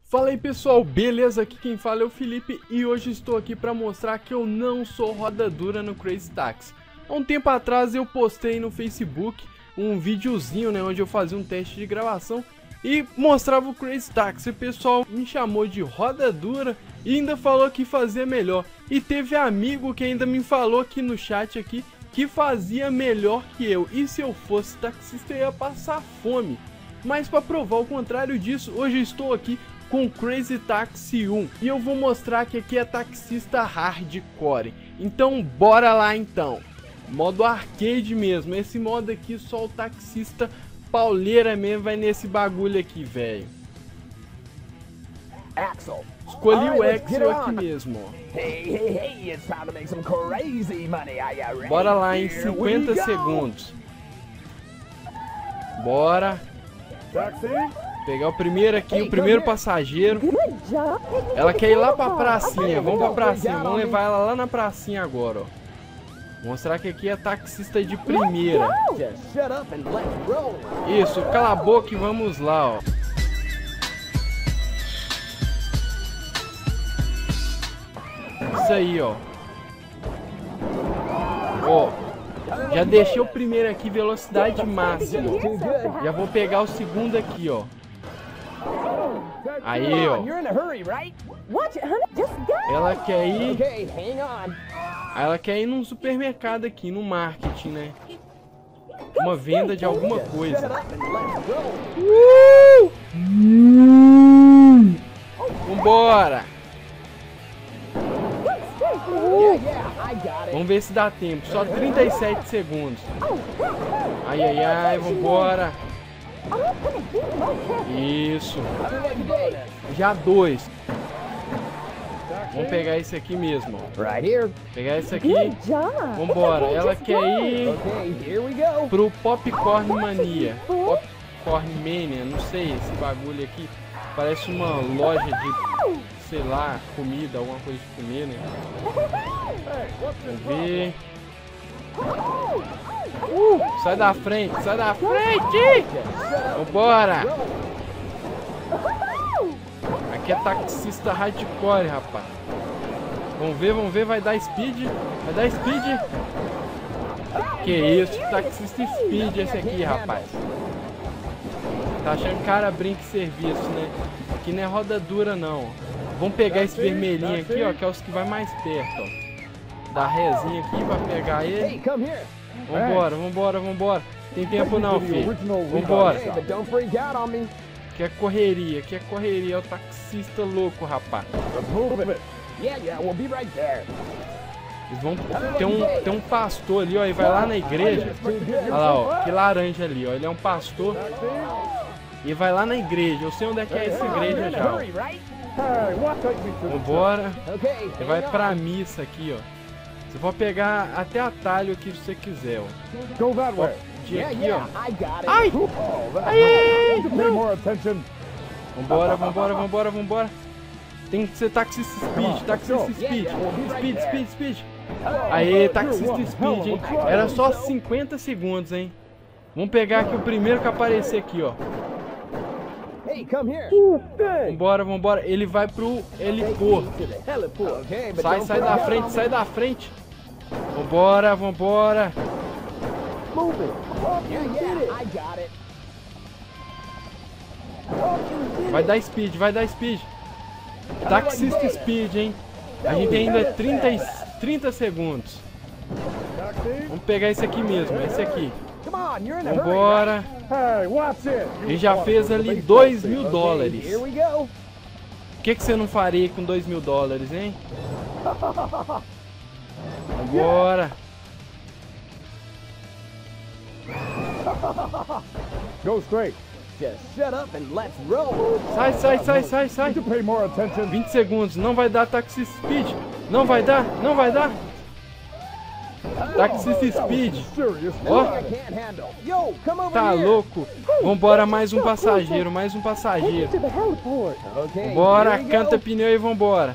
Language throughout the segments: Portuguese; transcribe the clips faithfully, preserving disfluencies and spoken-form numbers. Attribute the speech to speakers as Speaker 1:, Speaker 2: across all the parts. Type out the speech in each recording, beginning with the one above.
Speaker 1: Fala aí pessoal, beleza? Aqui quem fala é o Felipe e hoje estou aqui para mostrar que eu não sou roda dura no Crazy Taxi. Há um tempo atrás eu postei no Facebook um videozinho, né, onde eu fazia um teste de gravação e mostrava o Crazy Taxi. O pessoal me chamou de roda dura e ainda falou que fazia melhor. E teve amigo que ainda me falou aqui no chat aqui que fazia melhor que eu. E se eu fosse taxista eu ia passar fome. Mas para provar o contrário disso, hoje eu estou aqui com Crazy Taxi um e eu vou mostrar que aqui é taxista hardcore. Então bora lá então. Modo arcade mesmo, esse modo aqui só o taxista pauleira mesmo vai nesse bagulho aqui, velho.
Speaker 2: Axel.
Speaker 1: Escolhi
Speaker 2: All
Speaker 1: o
Speaker 2: right, let's get
Speaker 1: Axel
Speaker 2: it
Speaker 1: aqui
Speaker 2: on.
Speaker 1: mesmo, ó.
Speaker 2: Hey, hey, hey, it's time to make some crazy money. Are you ready?
Speaker 1: Bora lá em
Speaker 2: Here we
Speaker 1: cinquenta
Speaker 2: go.
Speaker 1: segundos. Bora.
Speaker 2: Taxi.
Speaker 1: Pegar o primeiro aqui,
Speaker 2: Hey,
Speaker 1: o primeiro
Speaker 2: come here.
Speaker 1: passageiro. Ela quer ir lá pra pracinha, vamos pra pracinha, vamos levar ela lá na pracinha agora, ó. Mostrar que aqui é taxista de primeira.
Speaker 2: Just shut up and let's roll.
Speaker 1: Isso, cala a boca e vamos lá, ó. Isso aí, ó. Ó, já deixei o primeiro aqui, velocidade máxima.
Speaker 2: Too good.
Speaker 1: Já vou pegar o segundo aqui, ó. Aí,
Speaker 2: Come
Speaker 1: ó.
Speaker 2: on, you're in a hurry, right?
Speaker 3: Watch it, honey. Just go.
Speaker 1: Ela quer ir,
Speaker 2: Okay, hang on.
Speaker 1: ela quer ir num supermercado aqui, no marketing, né? Uma venda de alguma
Speaker 2: Shut
Speaker 1: coisa.
Speaker 2: up and let's roll.
Speaker 1: Vambora!
Speaker 2: Yeah, yeah, I got it.
Speaker 1: Vamos ver se dá tempo. Só trinta e sete segundos. Ai, ai, ai, vambora. Isso.
Speaker 2: How do you like this?
Speaker 1: Já dois. Vamos pegar esse aqui mesmo, ó.
Speaker 2: Right here.
Speaker 1: Pegar esse aqui.
Speaker 3: Good job.
Speaker 1: Vambora. Ela quer ir
Speaker 2: Okay, here we go.
Speaker 1: pro Popcorn Mania. Popcorn Mania, não sei, esse bagulho aqui. Parece uma loja de, sei lá, comida, alguma coisa de comer, né? Vamos ver. Uh, sai da frente, sai da frente! Vambora! Aqui é taxista hardcore, rapaz. Vamos ver, vamos ver, vai dar speed? Vai dar speed? Que isso, taxista speed esse aqui, rapaz. Tá achando cara brinca e serviço, né? Aqui não é roda dura, não. Vamos pegar esse vermelhinho aqui, ó, que é os que vai mais perto, ó. Dá rezinha aqui pra pegar
Speaker 2: Hey,
Speaker 1: ele.
Speaker 2: come here.
Speaker 1: Vambora, vambora, vambora. Tem tempo não, filho. Vambora.
Speaker 2: Hey, but don't freak out on me.
Speaker 1: Que é correria, que é correria. É o taxista louco, rapaz.
Speaker 2: Yeah, yeah, we'll be right there.
Speaker 1: Eles vão ter um, tem um pastor ali, ó, e vai lá na igreja. Olha lá, ó, que laranja ali, ó. Ele é um pastor e vai lá na igreja. Eu sei onde é que é essa igreja já, ó.
Speaker 2: Hurry, right?
Speaker 1: Vambora.
Speaker 2: Okay.
Speaker 1: Você vai pra missa aqui, ó. Você pode pegar até atalho aqui se você quiser, ó.
Speaker 4: Go that
Speaker 1: Ó,
Speaker 4: way.
Speaker 1: de
Speaker 2: Yeah,
Speaker 1: aqui,
Speaker 2: yeah,
Speaker 1: ó.
Speaker 2: I got it.
Speaker 1: Ai!
Speaker 4: Oh, that's
Speaker 1: Ai, ai, ai,
Speaker 4: Pay
Speaker 1: não.
Speaker 4: more attention.
Speaker 1: Vambora, vambora, vambora, vambora. Tem que ser taxista speed, taxista speed. Speed, speed, speed. Aê, taxista speed, hein? Era só cinquenta segundos, hein? Vamos pegar aqui o primeiro que aparecer aqui, ó.
Speaker 2: Hey, come here.
Speaker 1: Vambora, vambora. Ele vai pro heliporto.
Speaker 2: To the heliport. Okay, but
Speaker 1: Sai,
Speaker 2: don't
Speaker 1: sai
Speaker 2: freak
Speaker 1: da
Speaker 2: out
Speaker 1: frente,
Speaker 2: on
Speaker 1: sai
Speaker 2: me.
Speaker 1: da frente. Vambora, vambora.
Speaker 2: Move it. Yeah, yeah, I got it.
Speaker 1: Vai dar speed, vai dar speed. Taxista speed, hein? A gente tem ainda trinta, e- trinta segundos. Vamos pegar esse aqui mesmo, esse aqui.
Speaker 2: Come on, you're in a hurry. right?
Speaker 1: Vambora.
Speaker 4: Hey, watch it.
Speaker 1: Ele já fez ali dois mil
Speaker 2: Okay,
Speaker 1: dólares.
Speaker 2: here we go.
Speaker 1: O que, que você não faria com dois mil dólares, hein? Vambora.
Speaker 4: Go straight.
Speaker 2: Just shut up and let's roll.
Speaker 1: Sai, sai, sai, sai, sai.
Speaker 4: To pay more attention.
Speaker 1: vinte segundos, não vai dar taxista speed. Não vai dar, não vai dar. Taxista speed.
Speaker 4: Serious.
Speaker 1: Ó,
Speaker 2: I can't handle. Yo, come over
Speaker 1: tá
Speaker 2: here.
Speaker 1: louco. Vambora, mais um passageiro, mais um passageiro.
Speaker 3: To the heliport.
Speaker 2: Okay.
Speaker 1: Bora,
Speaker 2: here we
Speaker 1: canta
Speaker 2: go.
Speaker 1: pneu e vambora.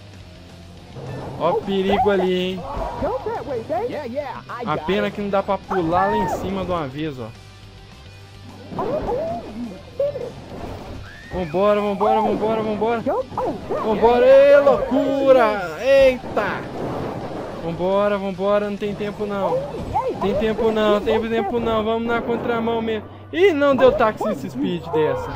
Speaker 1: Ó o perigo ali, hein?
Speaker 3: Go that way, baby.
Speaker 2: Yeah, yeah, I
Speaker 1: A
Speaker 2: got
Speaker 1: pena
Speaker 2: it.
Speaker 1: que não dá pra pular lá em cima de uma vez, ó. Vambora, vambora, vambora, vambora. Vambora, ei, loucura! Eita! Vambora, vambora, não tem tempo não. Tem tempo não, tem tempo não. Vamos na contramão mesmo. Ih, não deu taxista speed dessa.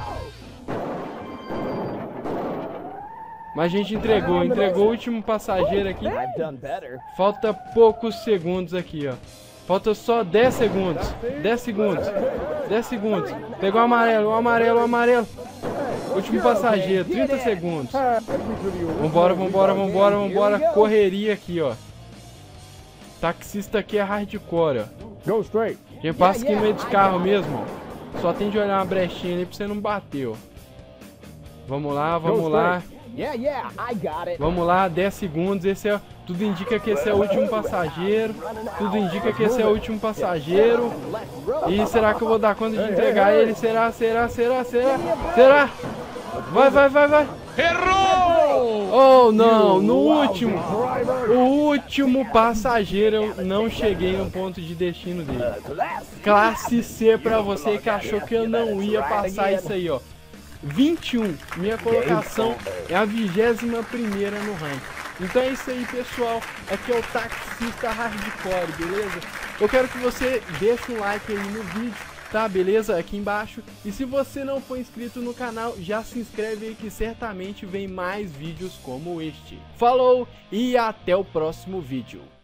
Speaker 1: Mas a gente entregou, entregou o último passageiro aqui.
Speaker 2: I've done better.
Speaker 1: Falta poucos segundos aqui, ó. Falta só dez segundos. dez segundos. dez segundos. Pegou o amarelo, o amarelo, o amarelo. Último passageiro, trinta segundos. Vambora, vambora, vambora, vambora. Correria aqui, ó. Taxista aqui é hardcore, ó.
Speaker 4: Go straight.
Speaker 1: A gente passa aqui no meio dos carros mesmo, ó. Só tem de olhar uma brechinha ali pra você não bater, ó. Vamos lá, vamos lá.
Speaker 2: Yeah, yeah, I got it.
Speaker 1: Vamos lá, dez segundos. Esse é, tudo indica que esse é o último passageiro. Tudo indica que esse é o último passageiro. E será que eu vou dar conta de entregar ele? Será, será, será, será? Será? Vai, vai, vai, vai. Errou! Oh, não, no último. O último passageiro eu não cheguei no ponto de destino dele. Classe C pra você que achou que eu não ia passar isso aí, ó. vinte e um, minha colocação é a vigésima primeira no ranking. Então é isso aí, pessoal. Aqui é o Taxista Hardcore, beleza? Eu quero que você deixe um like aí no vídeo, tá? Beleza? Aqui embaixo. E se você não for inscrito no canal, já se inscreve aí que certamente vem mais vídeos como este. Falou e até o próximo vídeo.